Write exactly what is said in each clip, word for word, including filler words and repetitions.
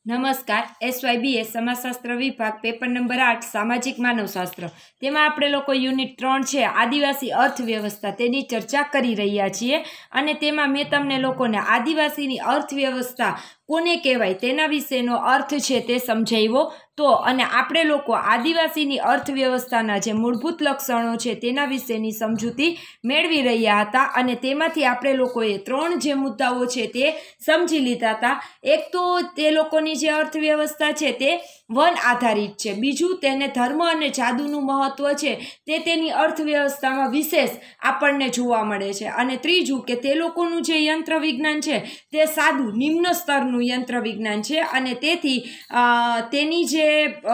નમસ્કાર. એસવાયબીએ સમાજશાસ્ત્ર વિભાગ paper number આઠ સામાજિક માનવશાસ્ત્ર, તેમાં આપણે લોકો યુનિટ ત્રણ છે આદિવાસી અર્થવ્યવસ્થા તેની ચર્ચા કરી રહ્યા છીએ. અને તેમાં મેં તમને લોકોને આદિવાસીની અર્થવ્યવસ્થા કોને કહેવાય તેના વિશેનો અર્થ છે તે સમજાવ્યો તો, અને આપણે લોકો આદિવાસીની અર્થવ્યવસ્થાના જે મૂળભૂત લક્ષણો છે તેના વિશેની સમજૂતી મેળવી રહ્યા હતા. અને તેમાંથી આપણે લોકોએ ત્રણ જે મુદ્દાઓ છે તે સમજી લીધા હતા. એક તો તે લોકોની જે અર્થવ્યવસ્થા છે તે વન આધારિત છે. બીજું, તેને ધર્મ અને જાદુનું મહત્વ છે તે તેની અર્થવ્યવસ્થામાં વિશેષ આપણને જોવા મળે છે. અને ત્રીજું, કે તે લોકોનું જે યંત્ર વિજ્ઞાન છે તે સાદું નિમ્ન સ્તરનું યંત્ર વિજ્ઞાન છે, અને તેથી તેની જે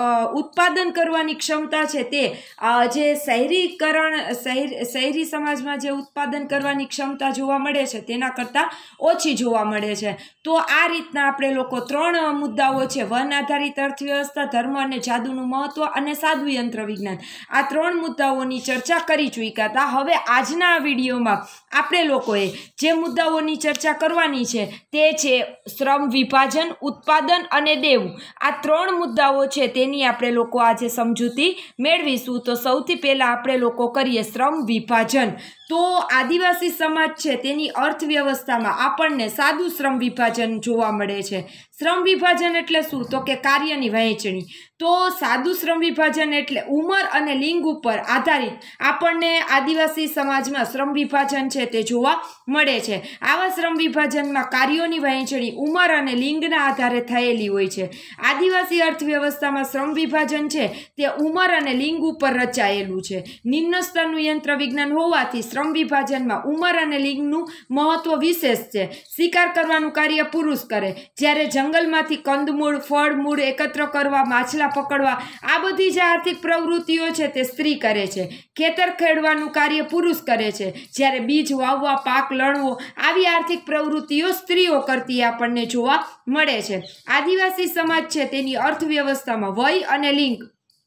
ઉત્પાદન કરવાની ક્ષમતા છે તે જે શહેરીકરણ શહેર શહેરી સમાજમાં જે ઉત્પાદન કરવાની ક્ષમતા જોવા મળે છે તેના કરતાં ઓછી જોવા મળે છે. તો આ રીતના આપણે લોકો ત્રણ મુદ્દાઓ છે, વન આધારિત અર્થવ્યવસ્થા, ધર્મ અને જાદુનું મહત્વ અને સાદું યંત્ર વિજ્ઞાન, આ ત્રણ મુદ્દાઓની ચર્ચા કરી ચૂક્યા હતા. હવે આજના આ વિડીયોમાં આપણે લોકોએ જે મુદ્દાઓની ચર્ચા કરવાની છે તે છે શ્રમ વિભાજન, ઉત્પાદન અને દેવું. આ ત્રણ મુદ્દાઓ છે તેની આપણે લોકો આજે સમજૂતી મેળવીશું. તો સૌથી પહેલા આપણે લોકો કરીએ શ્રમ વિભાજન. તો આદિવાસી સમાજ છે તેની અર્થવ્યવસ્થામાં આપણને સાદું શ્રમ વિભાજન જોવા મળે છે. શ્રમ વિભાજન એટલે શું? તો કે કાર્યની વહેંચણી. તો સાદું શ્રમ વિભાજન એટલે ઉંમર અને લિંગ ઉપર આધારિત આપણને આદિવાસી સમાજમાં શ્રમ વિભાજન છે તે જોવા મળે છે. આવા શ્રમ વિભાજનમાં કાર્યોની વહેંચણી ઉંમર અને લિંગના આધારે થયેલી હોય છે. આદિવાસી અર્થવ્યવસ્થામાં શ્રમ વિભાજન છે તે ઉંમર અને લિંગ ઉપર રચાયેલું છે. નિમ્ન સ્તરનું યંત્ર વિજ્ઞાન હોવાથી શ્રમ વિભાજનમાં ઉંમર અને લિંગનું મહત્વ વિશેષ છે. શિકાર કરવાનું કાર્ય પુરુષ કરે, જ્યારે જંગલમાંથી કંદમૂળ, ફળ, મૂળ એકત્ર કરવા, માછલા પકડવા, આ બધી જે આર્થિક પ્રવૃત્તિઓ છે તે સ્ત્રી કરે છે. ખેતર ખેડવાનું કાર્ય પુરુષ કરે છે, જ્યારે બીજ વાવવા, પાક લણવો, આવી આર્થિક પ્રવૃત્તિઓ સ્ત્રીઓ કરતી આપણને જોવા મળે છે. આદિવાસી સમાજ છે તેની અર્થવ્યવસ્થામાં વય અને લિંગ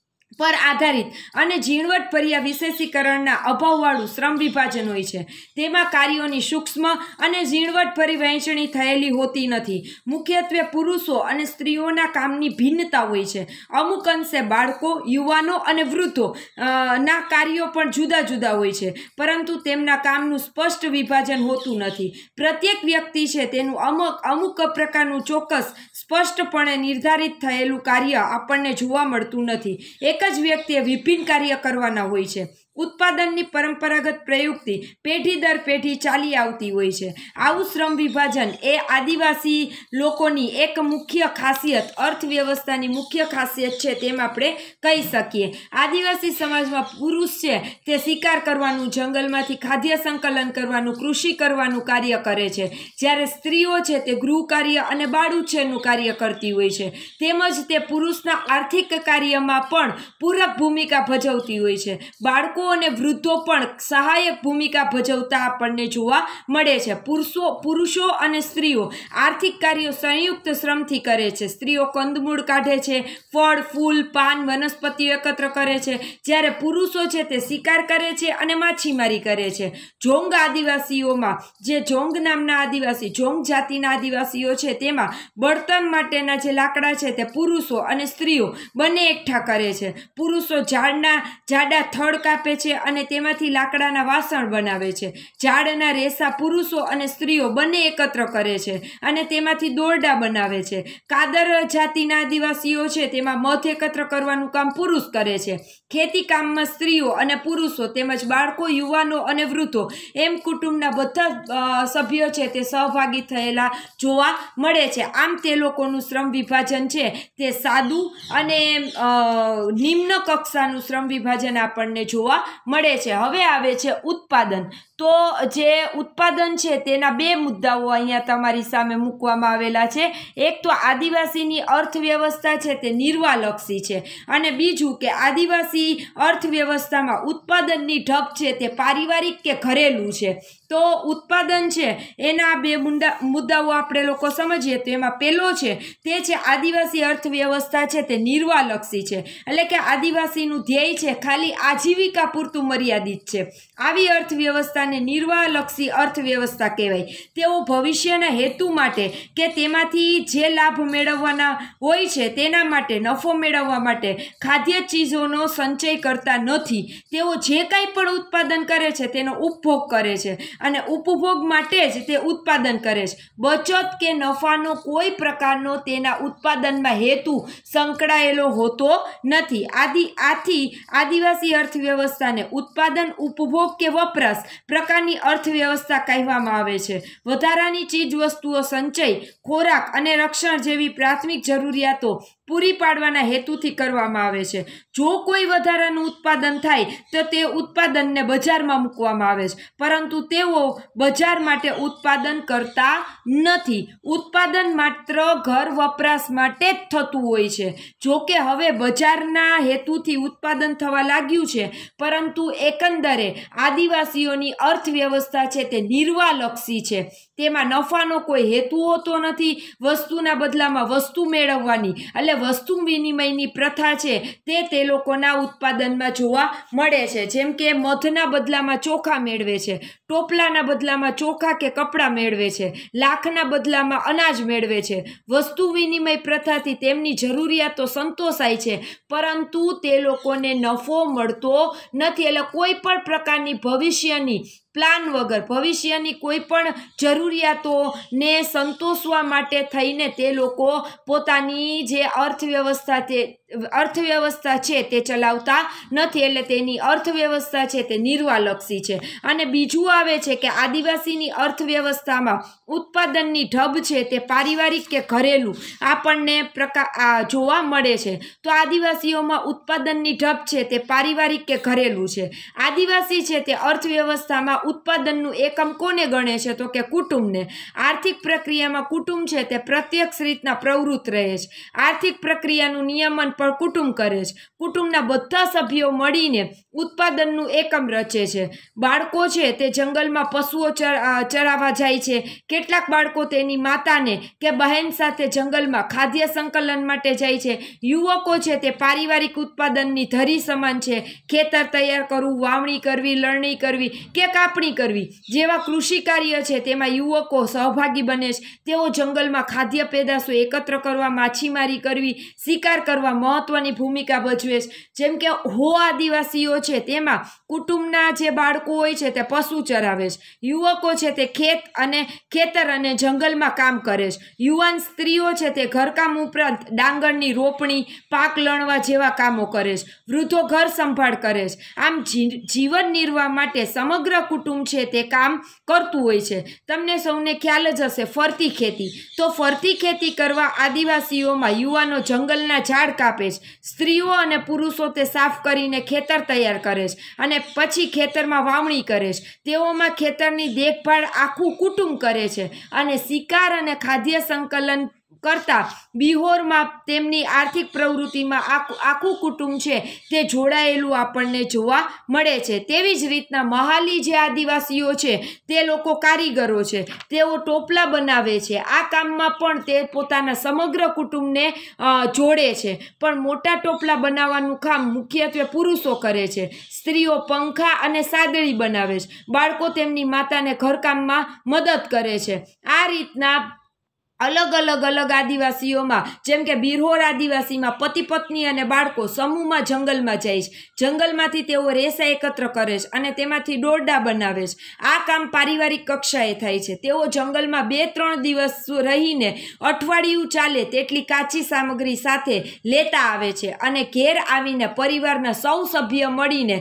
પર આધારિત અને ઝીણવટભર્યા વિશેષીકરણના અભાવવાળું શ્રમ વિભાજન હોય છે. તેમાં કાર્યોની સૂક્ષ્મ અને ઝીણવટભરી વહેંચણી થયેલી હોતી નથી. મુખ્યત્વે પુરુષો અને સ્ત્રીઓના કામની ભિન્નતા હોય છે. અમુક અંશે બાળકો, યુવાનો અને વૃદ્ધો ના કાર્યો પણ જુદા જુદા હોય છે, પરંતુ તેમના કામનું સ્પષ્ટ વિભાજન હોતું નથી. પ્રત્યેક વ્યક્તિ છે તેનું અમુક અમુક પ્રકારનું ચોક્કસ સ્પષ્ટપણે નિર્ધારિત થયેલું કાર્ય આપણને જોવા મળતું નથી. એક જ વ્યક્તિએ વિભિન્ન કાર્ય કરવાના હોય છે. ઉત્પાદનની પરંપરાગત પ્રયુક્તિ પેઢી દર પેઢી ચાલી આવતી હોય છે. આવું શ્રમ વિભાજન એ આદિવાસી લોકોની એક મુખ્ય ખાસિયત, અર્થવ્યવસ્થાની મુખ્ય ખાસિયત છે તેમ આપણે કહી શકીએ. આદિવાસી સમાજમાં પુરુષ છે તે શિકાર કરવાનું, જંગલમાંથી ખાદ્ય સંકલન કરવાનું, કૃષિ કરવાનું કાર્ય કરે છે, જ્યારે સ્ત્રીઓ છે તે ગૃહ કાર્ય અને બાળ ઉછેરનું કાર્ય કરતી હોય છે. તેમજ તે પુરુષના આર્થિક કાર્યમાં પણ પૂરક ભૂમિકા ભજવતી હોય છે. બાળકો અને વૃદ્ધો પણ સહાયક ભૂમિકા ભજવતા આપણને જોવા મળે છે. પુરુષો પુરુષો અને સ્ત્રીઓ આર્થિક કાર્યો સંયુક્ત શ્રમથી કરે છે. સ્ત્રીઓ કંદમૂળ કાઢે છે, ફળ, ફૂલ, પાન, વનસ્પતિઓ એકત્ર કરે છે, જ્યારે પુરુષો છે તે શિકાર કરે છે અને માછીમારી કરે છે. જોંગ આદિવાસીઓમાં, જે જોંગ નામના આદિવાસી, જોંગ જાતિના આદિવાસીઓ છે તેમાં બળતણ માટેના જે લાકડા છે તે પુરુષો અને સ્ત્રીઓ બંને એકઠા કરે છે. પુરુષો ઝાડના જાડા થડ કાપે છે અને તેમાંથી લાકડાના વાસણ બનાવે છે. ઝાડના રેસા પુરુષો અને સ્ત્રીઓ બંને એકત્ર કરે છે અને તેમાંથી દોરડા બનાવે છે. કાદર જાતિના આદિવાસીઓ છે તેમાં મધ એકત્ર કરવાનું કામ પુરુષ કરે છે. ખેતી કામમાં સ્ત્રીઓ અને પુરુષો તેમજ બાળકો, યુવાનો અને વૃદ્ધો એમ કુટુંબના બધા સભ્યો છે તે સહભાગી થયેલા જોવા મળે છે. આમ તે લોકોનું શ્રમ વિભાજન છે તે સાદું અને નિમ્ન કક્ષાનું શ્રમ વિભાજન આપણને જોવા મળે છે. હવે આવે છે ઉત્પાદન. તો જે ઉત્પાદન છે તેના બે મુદ્દાઓ અહીંયા તમારી સામે મૂકવામાં આવેલા છે. એક તો આદિવાસીની અર્થવ્યવસ્થા છે તે નિર્વાહલક્ષી છે, અને બીજું કે આદિવાસી અર્થવ્યવસ્થામાં ઉત્પાદનની ઢબ છે તે પારિવારિક કે ઘરેલું છે. તો ઉત્પાદન છે એના બે મુદ્દા મુદ્દાઓ આપણે લોકો સમજીએ તો એમાં પહેલો છે તે છે આદિવાસી અર્થવ્યવસ્થા છે તે નિર્વાહલક્ષી છે, એટલે કે આદિવાસીનું ધ્યેય છે ખાલી આજીવિકા પૂરતું મર્યાદિત છે. આવી અર્થવ્યવસ્થાને અર્થવ્યવસ્થાને નિર્વાહલક્ષી અર્થવ્યવસ્થા કહેવાય. તેઓ ભવિષ્યના હેતુ માટે કે તેમાંથી જે લાભ મેળવવાના હોય છે તેના માટે, નફો મેળવવા માટે ખાદ્ય ચીજોનો સંચય કરતા નથી. તેઓ જે કાંઈ પણ ઉત્પાદન કરે છે તેનો ઉપભોગ કરે છે અને ઉપભોગ માટે જ તે ઉત્પાદન કરે છે. બચત કે નફાનો કોઈ પ્રકારનો તેના ઉત્પાદનમાં હેતુ સંકળાયેલો હોતો નથી. આદિ આથી આદિવાસી અર્થવ્યવસ્થાને ઉત્પાદન, ઉપભોગ કે વપરાશ પ્રકારની અર્થવ્યવસ્થા કહેવામાં આવે છે. વધારાની ચીજ વસ્તુઓ સંચય, ખોરાક અને રક્ષણ જેવી પ્રાથમિક જરૂરિયાતો પૂરી પાડવાના હેતુથી કરવામાં આવે છે. જો કોઈ વધારાનું ઉત્પાદન થાય તો તે ઉત્પાદનને બજારમાં મૂકવામાં આવે છે, પરંતુ તેઓ બજાર માટે ઉત્પાદન કરતા નથી. ઉત્પાદન માત્ર ઘર વપરાશ માટે જ થતું હોય છે. જો કે હવે બજારના હેતુથી ઉત્પાદન થવા લાગ્યું છે, પરંતુ એકંદરે આદિવાસીઓની અર્થવ્યવસ્થા છે તે નિર્વાહલક્ષી છે. તેમાં નફાનો કોઈ હેતુ હોતો નથી. વસ્તુના બદલામાં વસ્તુ મેળવવાની એટલે વસ્તુ વિનિમયની પ્રથા છે તે તે લોકોના ઉત્પાદનમાં જોવા મળે છે. જેમ કે મધના બદલામાં ચોખા મેળવે છે, ટોપલાના બદલામાં ચોખા કે કપડાં મેળવે છે, લાખના બદલામાં અનાજ મેળવે છે. વસ્તુ વિનિમય પ્રથાથી તેમની જરૂરિયાતો સંતોષાય છે, પરંતુ તે લોકોને નફો મળતો નથી. એટલે કોઈ પણ પ્રકારની ભવિષ્યની પ્લાન વગર, ભવિષ્યની કોઈ પણ જરૂરિયાતોને સંતોષવા માટે થઈને તે લોકો પોતાની જે અર્થવ્યવસ્થા તે અર્થવ્યવસ્થા છે તે ચલાવતા નથી. એટલે તેની અર્થવ્યવસ્થા છે તે નિર્વાહલક્ષી છે. અને બીજું આવે છે કે આદિવાસીની અર્થવ્યવસ્થામાં ઉત્પાદનની ઢબ છે તે પારિવારિક કે ઘરેલું આપણને પ્રકાર જોવા મળે છે. તો આદિવાસીઓમાં ઉત્પાદનની ઢબ છે તે પારિવારિક કે ઘરેલું છે. આદિવાસી છે તે અર્થવ્યવસ્થામાં ઉત્પાદનનું એકમ કોને ગણે છે? તો કે કુટુંબને. આર્થિક પ્રક્રિયામાં કુટુંબ છે તે પ્રત્યક્ષ રીતના પ્રવૃત્ત રહે છે. આર્થિક પ્રક્રિયાનું નિયમન પણ કુટુંબ કરે છે. કુટુંબના બધા સભ્યો મળીને ઉત્પાદનનું એકમ રચે છે. બાળકો છે તે જંગલમાં પશુઓ ચરાવવા જાય છે. કેટલાક બાળકો તેની માતાને કે બહેન સાથે જંગલમાં ખાદ્ય સંકલન માટે જાય છે. યુવકો છે તે પારિવારિક ઉત્પાદનની ધરી સમાન છે. ખેતર તૈયાર કરવું, વાવણી કરવી, લણણી કરવી કે કાપણી કરવી જેવા કૃષિ કાર્ય છે તેમાં યુવકો સહભાગી બને છે. તેઓ જંગલમાં ખાદ્ય પેદાશો એકત્ર કરવા, માછીમારી કરવી, શિકાર કરવા મહત્વની ભૂમિકા ભજવે છે. જેમ કે હો આદિવાસીઓ છે તેમાં કુટુંબના જે બાળકો હોય છે તે પશુ ચરાવે છે. યુવકો છે તે ખેત અને ખેતર અને જંગલમાં કામ કરે છે. યુવાન સ્ત્રીઓ છે તે ઘરકામ ઉપરાંત ડાંગરની રોપણી, પાક લણવા જેવા કામો કરે છે. વૃદ્ધો ઘર સંભાળ કરે છે. આમ જીવન નિર્વાહ માટે સમગ્ર કુટુંબ છે તે કામ કરતું હોય છે. તમને સૌને ખ્યાલ જ હશે ફરતી ખેતી. તો ફરતી ખેતી કરવા આદિવાસીઓમાં યુવાનો જંગલના ઝાડ કાપે છે. સ્ત્રીઓ અને પુરુષો તે સાફ કરીને ખેતર તૈયાર કરે છે અને પછી ખેતરમાં વાવણી કરે છે. તેઓમાં ખેતરની દેખભાળ આખું કુટુંબ કરે છે અને શિકાર અને ખાદ્ય સંકલન કરતા બિહોરમાં તેમની આર્થિક પ્રવૃત્તિમાં આખું આખું કુટુંબ છે તે જોડાયેલું આપણને જોવા મળે છે. તેવી જ રીતના મહાલી જે આદિવાસીઓ છે તે લોકો કારીગરો છે. તેઓ ટોપલા બનાવે છે. આ કામમાં પણ તે પોતાના સમગ્ર કુટુંબને જોડે છે. પણ મોટા ટોપલા બનાવવાનું કામ મુખ્યત્વે પુરુષો કરે છે. સ્ત્રીઓ પંખા અને સાદડી બનાવે છે. બાળકો તેમની માતાને ઘરકામમાં મદદ કરે છે. આ રીતના અલગ અલગ અલગ આદિવાસીઓમાં, જેમ કે બિરહોર આદિવાસીમાં પતિ પત્ની અને બાળકો સમૂહમાં જંગલમાં જાય છે. જંગલમાંથી તેઓ રેસા એકત્ર કરે છે અને તેમાંથી દોરડા બનાવે છે. આ કામ પારિવારિક કક્ષાએ થાય છે. તેઓ જંગલમાં બે ત્રણ દિવસ રહીને અઠવાડિયું ચાલે તેટલી કાચી સામગ્રી સાથે લેતા આવે છે અને ઘેર આવીને પરિવારના સૌ સભ્ય મળીને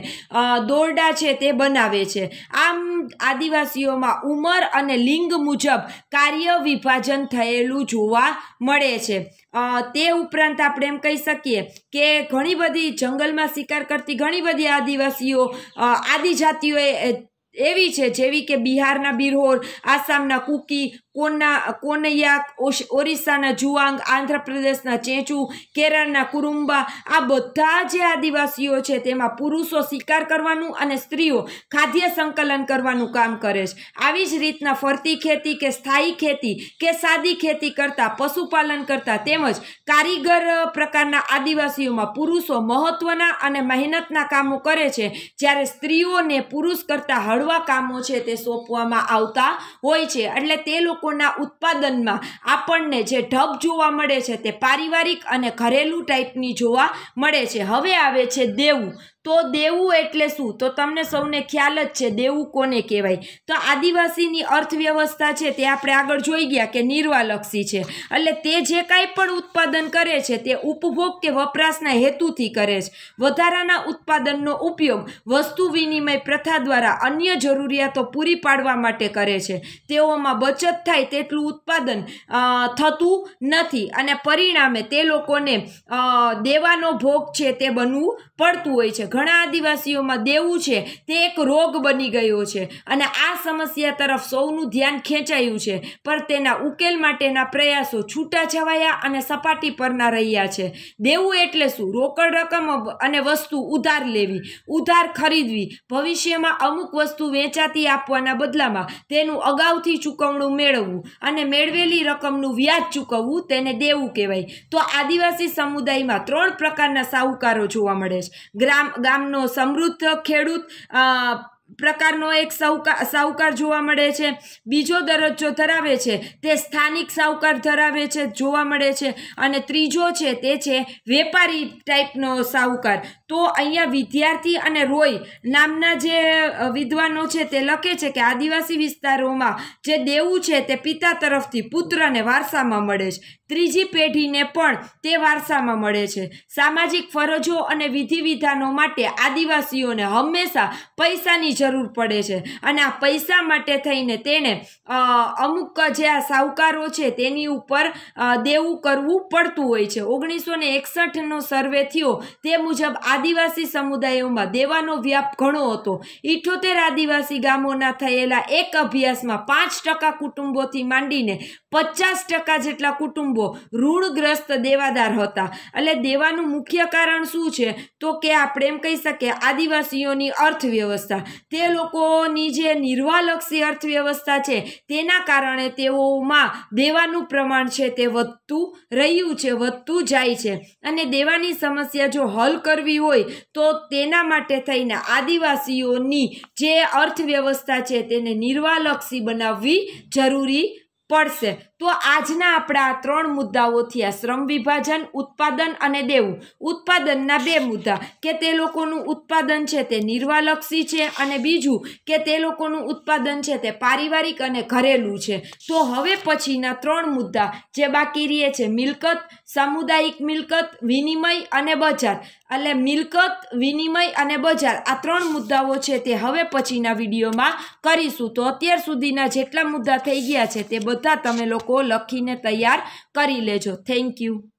દોરડા છે તે બનાવે છે. આમ આદિવાસીઓમાં ઉંમર અને લિંગ મુજબ કાર્ય વિભાજન થયેલું જોવા મળે છે. તે ઉપરાંત આપણે એમ કહી શકીએ કે ઘણી બધી જંગલમાં શિકાર કરતી ઘણી બધી આદિવાસીઓ આદિજાતિઓ એવી છે જેવી કે બિહારના બિરહોર, આસામના કુકી, કોના કોનૈયા, ઓરિસ્સાના જુઆંગ, આંધ્રપ્રદેશના ચેંચુ, કેરળના કુરુમ્બા, આ બધા જે આદિવાસીઓ છે તેમાં પુરુષો શિકાર કરવાનું અને સ્ત્રીઓ ખાદ્ય સંકલન કરવાનું કામ કરે છે. આવી જ રીતના ફરતી ખેતી કે સ્થાયી ખેતી કે સાદી ખેતી કરતા, પશુપાલન કરતા તેમજ કારીગર પ્રકારના આદિવાસીઓમાં પુરુષો મહત્વના અને મહેનતના કામો કરે છે, જ્યારે સ્ત્રીઓને પુરુષ કરતા હળવા કામો છે તે સોંપવામાં આવતા હોય છે. એટલે તે લોકોના ઉત્પાદનમાં આપણને જે ઢબ જોવા મળે છે તે પારિવારિક અને ઘરેલું ટાઈપની જોવા મળે છે. હવે આવે છે દેવું. તો દેવું એટલે શું? તો તમને સૌને ખ્યાલ જ છે દેવું કોને કહેવાય. તો આદિવાસીની અર્થવ્યવસ્થા છે તે આપણે આગળ જોઈ ગયા કે નિર્વાહલક્ષી છે. એટલે તે જે કાંઈ પણ ઉત્પાદન કરે છે તે ઉપભોગ કે વપરાશના હેતુથી કરે છે. વધારાના ઉત્પાદનનો ઉપયોગ વસ્તુ વિનિમય પ્રથા દ્વારા અન્ય જરૂરિયાતો પૂરી પાડવા માટે કરે છે. તેઓમાં બચત થાય તેટલું ઉત્પાદન થતું નથી અને પરિણામે તે લોકોને દેવાનો ભોગ છે તે બનવું પડતું હોય છે. ઘણા આદિવાસીઓમાં દેવું છે તે એક રોગ બની ગયો છે અને આ સમસ્યા તરફ સૌનું ધ્યાન ખેંચાયું છે, પણ તેના ઉકેલ માટેના પ્રયાસો છૂટાછવાયા અને સપાટી પરના રહ્યા છે. દેવું એટલે શું? રોકડ રકમ અને વસ્તુ ઉધાર લેવી, ઉધાર ખરીદવી, ભવિષ્યમાં અમુક વસ્તુ વેચાતી આપવાના બદલામાં તેનું અગાઉથી ચૂકવણું મેળવવું અને મેળવેલી રકમનું વ્યાજ ચૂકવવું તેને દેવું કહેવાય. તો આદિવાસી સમુદાયમાં ત્રણ પ્રકારના સાહુકારો જોવા મળે છે. ગ્રામ ગામનો સમૃદ્ધ ખેડૂત પ્રકારનો એક સાહુકાર સાહુકાર જોવા મળે છે. બીજો દરજ્જો ધરાવે છે તે સ્થાનિક સાહુકાર ધરાવે છે જોવા મળે છે અને ત્રીજો છે તે છે વેપારી ટાઈપનો સાહુકાર. તો અહીંયા વિદ્યાર્થી અને રોય નામના જે વિદ્વાનો છે તે લખે છે કે આદિવાસી વિસ્તારોમાં જે દેવું છે તે પિતા તરફથી પુત્રને વારસામાં મળે છે. ત્રીજી પેઢીને પણ તે વારસામાં મળે છે. સામાજિક ફરજો અને વિધિ વિધાનો માટે આદિવાસીઓને હંમેશા પૈસાની જરૂર પડે છે અને આ પૈસા માટે થઈને તેને અમુક જે આ સાહુકારો છે તેની ઉપર દેવું કરવું પડતું હોય છે. ઓગણીસો ને એકસઠનો સર્વે થયો તે મુજબ આદિવાસી સમુદાયોમાં દેવાનો વ્યાપ ઘણો હતો. ઇઠ્ઠોતેર આદિવાસી ગામોના થયેલા એક અભ્યાસમાં પાંચ ટકા કુટુંબોથી માંડીને પચાસ ટકા જેટલા કુટુંબો ઋણગ્રસ્ત દેવાદાર હતા. એટલે દેવાનું મુખ્ય કારણ શું છે? તો કે આપણે એમ કહી શકીએ આદિવાસીઓની અર્થવ્યવસ્થા, તે લોકોની જે નિર્વાહલક્ષી અર્થવ્યવસ્થા છે તેના કારણે તેઓમાં દેવાનું પ્રમાણ છે તે વધતું રહ્યું છે, વધતું જાય છે. અને દેવાની સમસ્યા જો હલ કરવી હોય તો તેના માટે થઈને આદિવાસીઓની જે અર્થવ્યવસ્થા છે તેને નિર્વાહલક્ષી બનાવવી જરૂરી પડશે. તો આજના આપણા આ ત્રણ મુદ્દાઓ થયા: શ્રમ વિભાજન, ઉત્પાદન અને દેવું. ઉત્પાદનના બે મુદ્દા કે તે લોકોનું ઉત્પાદન છે તે નિર્વાહલક્ષી છે અને બીજું કે તે લોકોનું ઉત્પાદન છે તે પારિવારિક અને ઘરેલું છે. તો હવે પછીના ત્રણ મુદ્દા જે બાકી રહે છે મિલકત, સામુદાયિક મિલકત, વિનિમય અને બજાર. એટલે મિલકત, વિનિમય અને બજાર આ ત્રણ મુદ્દાઓ છે તે હવે પછીના વિડીયોમાં કરીશું. તો અત્યાર સુધીના જેટલા મુદ્દા થઈ ગયા છે તે બધા તમે લોકો લખીને તૈયાર કરી લેજો. Thank you.